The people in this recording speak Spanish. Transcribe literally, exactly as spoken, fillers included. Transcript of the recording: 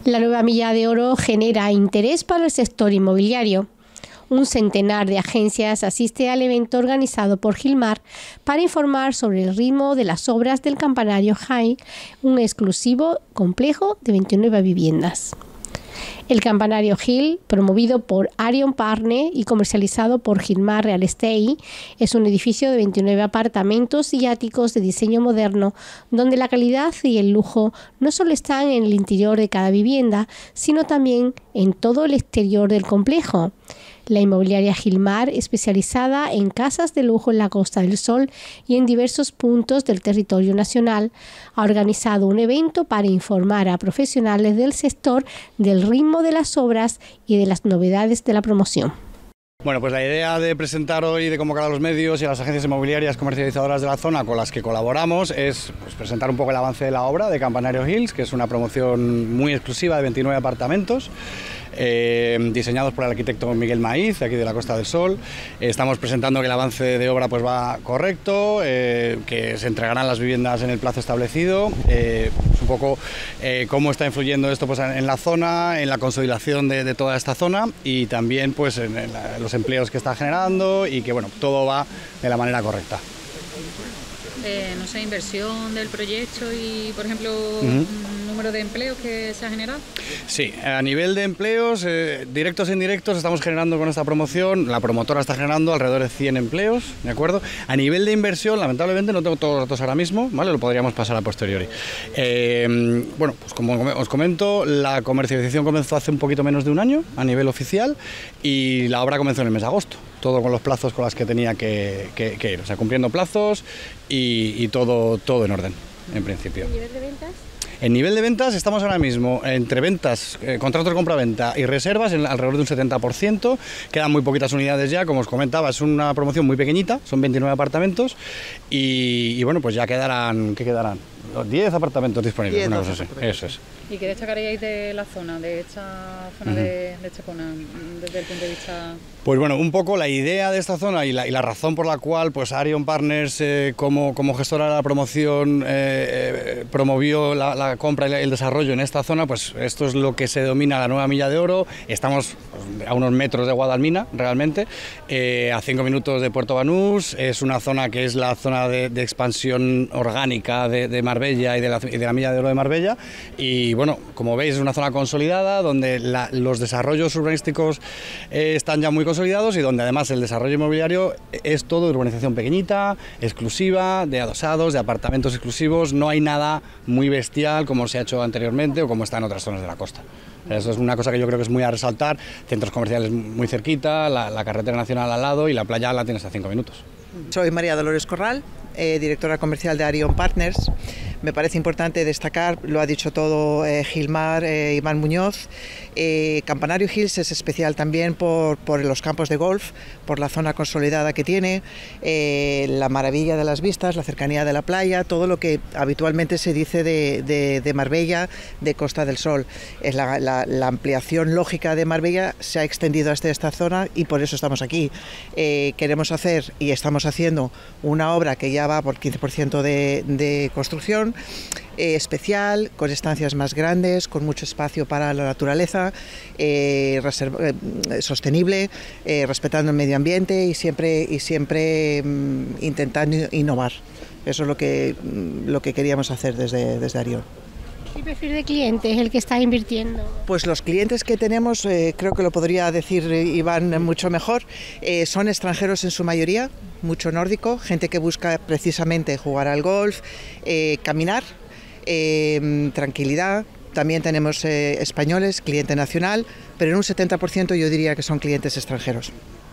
La nueva milla de oro genera interés para el sector inmobiliario. Un centenar de agencias asiste al evento organizado por Gilmar para informar sobre el ritmo de las obras del campanario Hill, un exclusivo complejo de veintinueve viviendas. El campanario Hill, promovido por Arion Partners y comercializado por Gilmar Real Estate, es un edificio de veintinueve apartamentos y áticos de diseño moderno, donde la calidad y el lujo no solo están en el interior de cada vivienda, sino también en todo el exterior del complejo. La inmobiliaria Gilmar, especializada en casas de lujo en la Costa del Sol y en diversos puntos del territorio nacional, ha organizado un evento para informar a profesionales del sector del ritmo de las obras y de las novedades de la promoción. Bueno, pues la idea de presentar hoy, de convocar a los medios y a las agencias inmobiliarias comercializadoras de la zona con las que colaboramos es pues, presentar un poco el avance de la obra de Campanario Hills, que es una promoción muy exclusiva de veintinueve apartamentos. Eh, diseñados por el arquitecto Miguel Maíz, aquí de la Costa del Sol. Eh, estamos presentando que el avance de obra pues va correcto, eh, que se entregarán las viviendas en el plazo establecido, eh, pues un poco eh, cómo está influyendo esto pues, en la zona, en la consolidación de, de toda esta zona y también pues, en, en la, los empleos que está generando y que bueno, todo va de la manera correcta. Eh, no sé, inversión del proyecto y, por ejemplo, uh-huh. número de empleos que se ha generado. Sí, a nivel de empleos, eh, directos e indirectos, estamos generando con esta promoción, la promotora está generando alrededor de cien empleos, ¿de acuerdo? A nivel de inversión, lamentablemente no tengo todos los datos ahora mismo, ¿vale? Lo podríamos pasar a posteriori. Eh, bueno, pues como os comento, la comercialización comenzó hace un poquito menos de un año a nivel oficial y la obra comenzó en el mes de agosto. Todo con los plazos con los que tenía que, que, que ir, o sea, cumpliendo plazos y, y todo, todo en orden, en principio. ¿El nivel de ventas? En nivel de ventas estamos ahora mismo entre ventas, eh, contratos de compra-venta y reservas en alrededor de un setenta por ciento. Quedan muy poquitas unidades ya, como os comentaba, es una promoción muy pequeñita, son veintinueve apartamentos y, y bueno, pues ya quedarán, ¿qué quedarán? diez apartamentos disponibles, diez, una cosa así. Eso es. ¿Y qué destacaríais de la zona, de esta zona uh-huh. de, de Chacona, desde el punto de vista...? Pues bueno, un poco la idea de esta zona y la, y la razón por la cual pues Arion Partners, eh, como, como gestora de la promoción, eh, eh, promovió la, la compra y el desarrollo en esta zona, pues esto es lo que se denomina la nueva milla de oro. Estamos pues, a unos metros de Guadalmina, realmente, eh, a cinco minutos de Puerto Banús. Es una zona que es la zona de, de expansión orgánica de, de Marbella y de, la, y de la milla de oro de Marbella. Y bueno, como veis, es una zona consolidada donde la, los desarrollos urbanísticos eh, están ya muy consolidados y donde además el desarrollo inmobiliario es todo de urbanización pequeñita, exclusiva, de adosados, de apartamentos exclusivos. No hay nada muy bestial como se ha hecho anteriormente o como está en otras zonas de la costa. Eso es una cosa que yo creo que es muy a resaltar. Centros comerciales muy cerquita, la, la carretera nacional al lado y la playa la tienes a cinco minutos. Soy María Dolores Corral, eh, directora comercial de Arion Partners. Me parece importante destacar, lo ha dicho todo eh, Gilmar, eh, Iván Muñoz. Eh, Campanario Hills es especial también por, por los campos de golf, por la zona consolidada que tiene, eh, la maravilla de las vistas, la cercanía de la playa, todo lo que habitualmente se dice de, de, de Marbella, de Costa del Sol. Es la, la, la ampliación lógica de Marbella se ha extendido hasta esta zona y por eso estamos aquí. Eh, queremos hacer y estamos haciendo una obra que ya va por quince por ciento de, de construcción, Eh, especial, con estancias más grandes, con mucho espacio para la naturaleza, eh, reserva, eh, sostenible, eh, respetando el medio ambiente y siempre, y siempre mm, intentando innovar. Eso es lo que, lo que queríamos hacer desde, desde Arion. ¿Qué perfil de cliente es el que está invirtiendo? Pues los clientes que tenemos, eh, creo que lo podría decir Iván mucho mejor, eh, son extranjeros en su mayoría, mucho nórdico, gente que busca precisamente jugar al golf, eh, caminar, Eh, tranquilidad. También tenemos eh, españoles, cliente nacional, pero en un setenta por ciento yo diría que son clientes extranjeros.